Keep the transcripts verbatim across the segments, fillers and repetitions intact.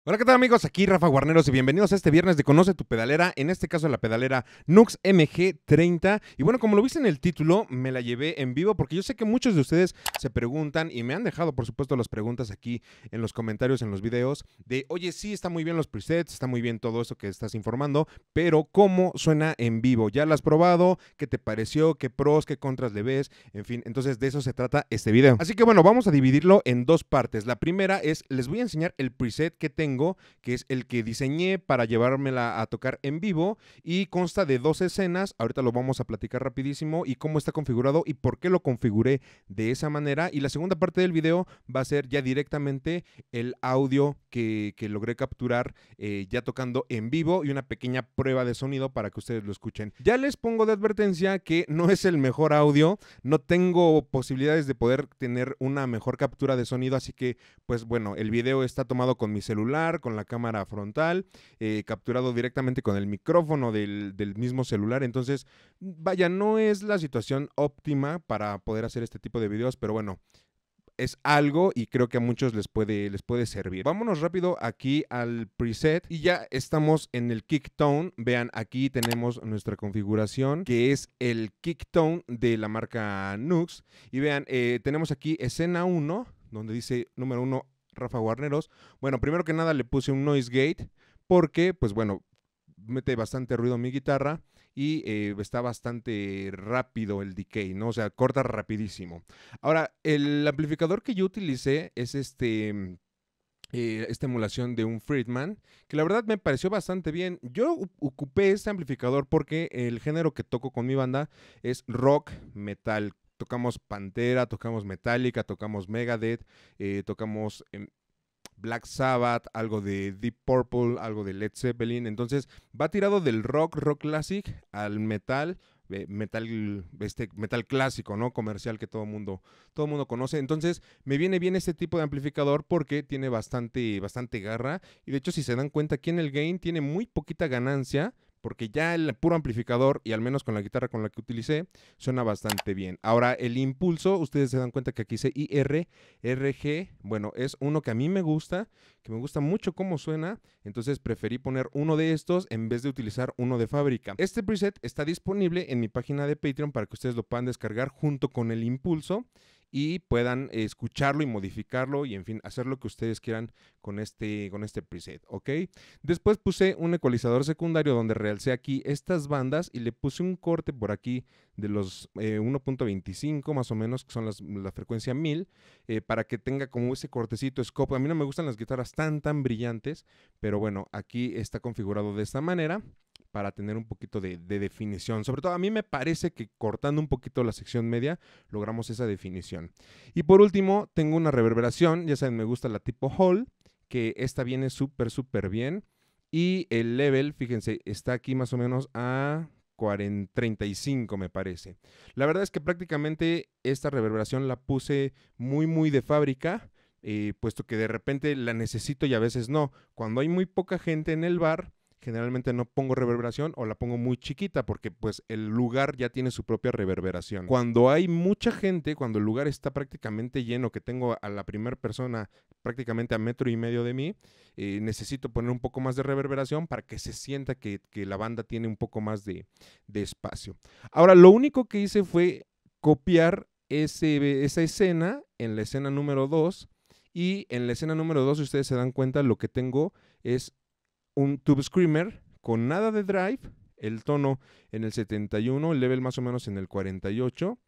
Hola, ¿qué tal amigos? Aquí Rafa Guarneros y bienvenidos a este viernes de Conoce tu Pedalera, en este caso la pedalera Nux M G treinta. Y bueno, como lo viste en el título, me la llevé en vivo porque yo sé que muchos de ustedes se preguntan y me han dejado por supuesto las preguntas aquí en los comentarios, en los videos, de oye, sí, está muy bien los presets, está muy bien todo eso que estás informando, pero ¿cómo suena en vivo? ¿Ya lo has probado? ¿Qué te pareció? ¿Qué pros, qué contras le ves? En fin, entonces de eso se trata este video. Así que bueno, vamos a dividirlo en dos partes. La primera es, les voy a enseñar el preset que tengo, que es el que diseñé para llevármela a tocar en vivo y consta de dos escenas. Ahorita lo vamos a platicar rapidísimo y cómo está configurado y por qué lo configuré de esa manera. Y la segunda parte del video va a ser ya directamente el audio que, que logré capturar eh, ya tocando en vivo y una pequeña prueba de sonido para que ustedes lo escuchen. Ya les pongo de advertencia que no es el mejor audio, no tengo posibilidades de poder tener una mejor captura de sonido, así que pues bueno, el video está tomado con mi celular, con la cámara frontal, eh, capturado directamente con el micrófono del, del mismo celular. Entonces, vaya, no es la situación óptima para poder hacer este tipo de videos, pero bueno, es algo y creo que a muchos les puede, les puede servir. Vámonos rápido aquí al preset y ya estamos en el kick tone. Vean, aquí tenemos nuestra configuración, que es el kick tone de la marca Nux. Y vean, eh, tenemos aquí escena uno, donde dice número uno, Rafa Guarneros. Bueno, primero que nada le puse un noise gate porque, pues bueno, mete bastante ruido mi guitarra y eh, está bastante rápido el decay, ¿no? O sea, corta rapidísimo. Ahora, el amplificador que yo utilicé es este... Eh, esta emulación de un Friedman, que la verdad me pareció bastante bien. Yo ocupé este amplificador porque el género que toco con mi banda es rock metal. Tocamos Pantera, tocamos Metallica, tocamos Megadeth, eh, tocamos eh, Black Sabbath, algo de Deep Purple, algo de Led Zeppelin. Entonces va tirado del rock, rock classic al metal, eh, metal, este, metal clásico, ¿no? Comercial que todo mundo, todo mundo conoce. Entonces me viene bien este tipo de amplificador porque tiene bastante, bastante garra. Y de hecho, si se dan cuenta, aquí en el gain tiene muy poquita ganancia, porque ya el puro amplificador, y al menos con la guitarra con la que utilicé, suena bastante bien. Ahora, el impulso, ustedes se dan cuenta que aquí dice I R, R G, bueno, es uno que a mí me gusta, que me gusta mucho cómo suena, entonces preferí poner uno de estos en vez de utilizar uno de fábrica. Este preset está disponible en mi página de Patreon para que ustedes lo puedan descargar junto con el impulso y puedan escucharlo y modificarlo y en fin, hacer lo que ustedes quieran con este, con este preset, ¿ok? Después puse un ecualizador secundario donde realcé aquí estas bandas y le puse un corte por aquí de los eh, uno punto veinticinco más o menos, que son las, la frecuencia mil, eh, para que tenga como ese cortecito scope. A mí no me gustan las guitarras tan tan brillantes, pero bueno, aquí está configurado de esta manera para tener un poquito de, de definición. Sobre todo a mí me parece que cortando un poquito la sección media logramos esa definición. Y por último tengo una reverberación, ya saben, me gusta la tipo Hall, que esta viene súper súper bien. Y el level, fíjense, está aquí más o menos a cuarenta, treinta y cinco me parece. La verdad es que prácticamente esta reverberación la puse muy muy de fábrica, eh, puesto que de repente la necesito y a veces no. Cuando hay muy poca gente en el bar, generalmente no pongo reverberación o la pongo muy chiquita porque pues el lugar ya tiene su propia reverberación. Cuando hay mucha gente, cuando el lugar está prácticamente lleno, que tengo a la primera persona prácticamente a metro y medio de mí, eh, necesito poner un poco más de reverberación para que se sienta que, que la banda tiene un poco más de, de espacio. Ahora, lo único que hice fue copiar ese, esa escena en la escena número dos y en la escena número dos, si ustedes se dan cuenta, lo que tengo es un Tube Screamer con nada de drive, el tono en el setenta y uno, el level más o menos en el cuarenta y ocho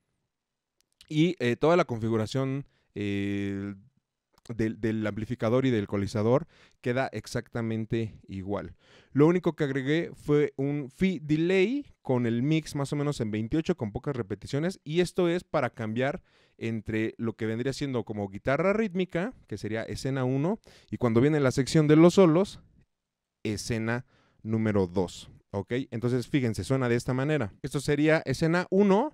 y eh, toda la configuración eh, del, del amplificador y del ecualizador queda exactamente igual. Lo único que agregué fue un Phi Delay con el mix más o menos en veintiocho con pocas repeticiones, y esto es para cambiar entre lo que vendría siendo como guitarra rítmica, que sería escena uno, y cuando viene la sección de los solos, escena número dos, ¿ok? Entonces, fíjense, suena de esta manera. Esto sería escena uno.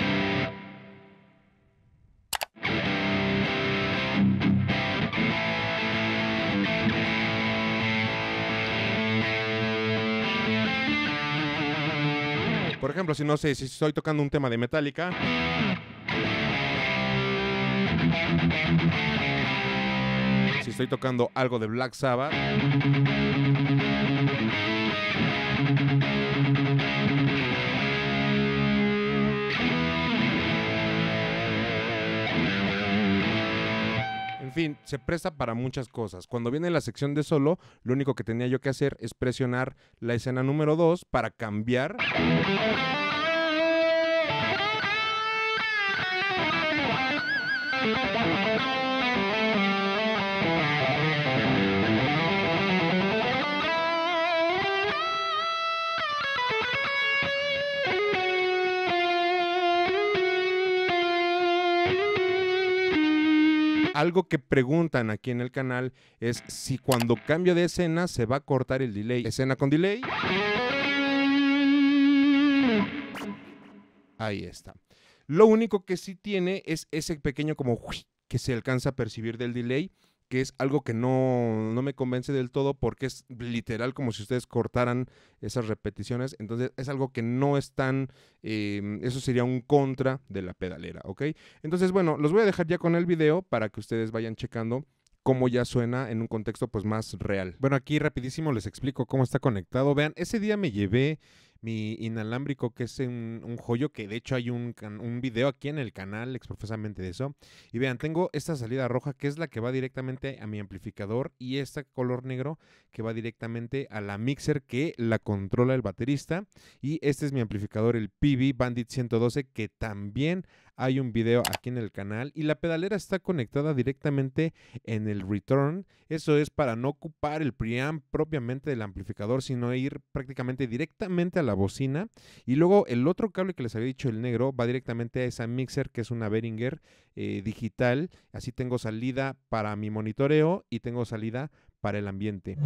Por ejemplo, si no sé, si estoy tocando un tema de Metallica, si estoy tocando algo de Black Sabbath. En fin, se presta para muchas cosas. Cuando viene la sección de solo, lo único que tenía yo que hacer es presionar la escena número dos para cambiar. Algo que preguntan aquí en el canal es si cuando cambio de escena se va a cortar el delay. Escena con delay. Ahí está. Lo único que sí tiene es ese pequeño como que se alcanza a percibir del delay, que es algo que no, no me convence del todo porque es literal como si ustedes cortaran esas repeticiones. Entonces es algo que no es tan, eh, eso sería un contra de la pedalera, ¿ok? Entonces, bueno, los voy a dejar ya con el video para que ustedes vayan checando cómo ya suena en un contexto pues más real. Bueno, aquí rapidísimo les explico cómo está conectado. Vean, ese día me llevé mi inalámbrico, que es un, un joyo, que de hecho hay un, un video aquí en el canal exprofusamente de eso. Y vean, tengo esta salida roja que es la que va directamente a mi amplificador y esta color negro que va directamente a la mixer que la controla el baterista. Y este es mi amplificador, el P B Bandit ciento doce, que también hay un video aquí en el canal, y la pedalera está conectada directamente en el return. Eso es para no ocupar el preamp propiamente del amplificador, sino ir prácticamente directamente a la bocina. Y luego el otro cable que les había dicho, el negro, va directamente a esa mixer que es una Behringer eh, digital. Así tengo salida para mi monitoreo y tengo salida para el ambiente.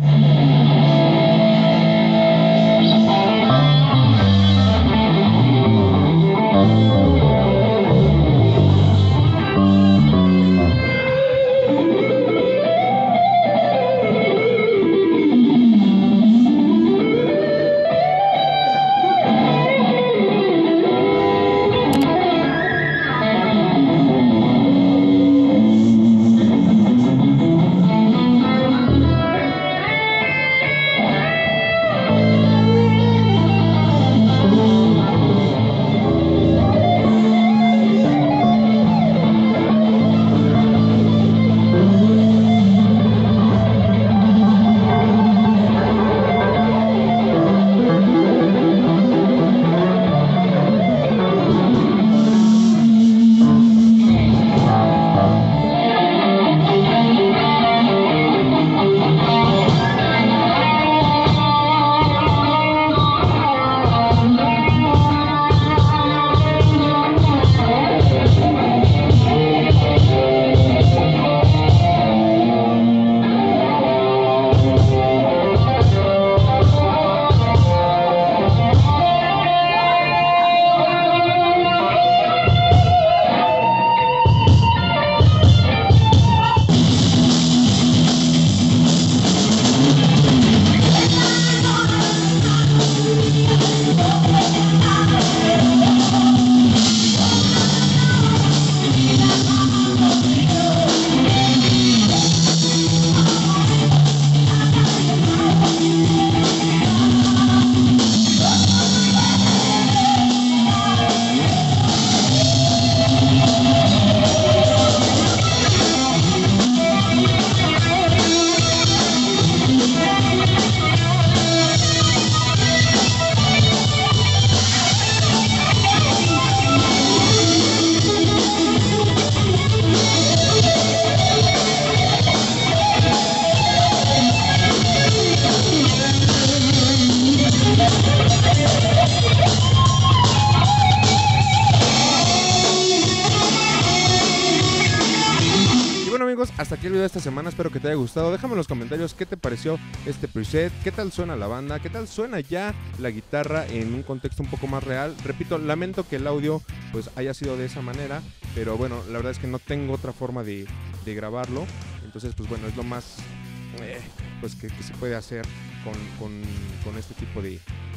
Hasta aquí el video de esta semana, espero que te haya gustado. Déjame en los comentarios qué te pareció este preset, qué tal suena la banda, qué tal suena ya la guitarra en un contexto un poco más real. Repito, lamento que el audio pues haya sido de esa manera, pero bueno, la verdad es que no tengo otra forma de, de grabarlo. Entonces pues bueno, es lo más eh, pues que, que se puede hacer con, con, con este tipo de,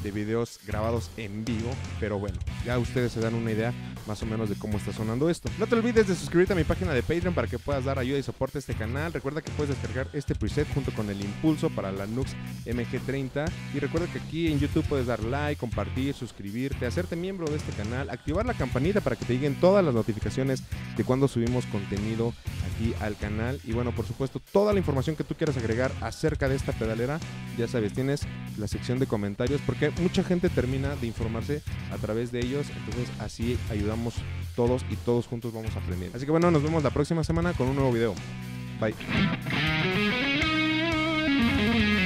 de videos grabados en vivo, pero bueno, ya ustedes se dan una idea más o menos de cómo está sonando esto. No te olvides de suscribirte a mi página de Patreon para que puedas dar ayuda y soporte a este canal. Recuerda que puedes descargar este preset junto con el impulso para la Nux M G treinta, y recuerda que aquí en YouTube puedes dar like, compartir, suscribirte, hacerte miembro de este canal, activar la campanita para que te lleguen todas las notificaciones de cuando subimos contenido aquí al canal. Y bueno, por supuesto, toda la información que tú quieras agregar acerca de esta pedalera, ya sabes, tienes la sección de comentarios, porque mucha gente termina de informarse a través de ellos, entonces así ayudamos todos y todos juntos vamos a aprender. Así que bueno, nos vemos la próxima semana con un nuevo video. Bye.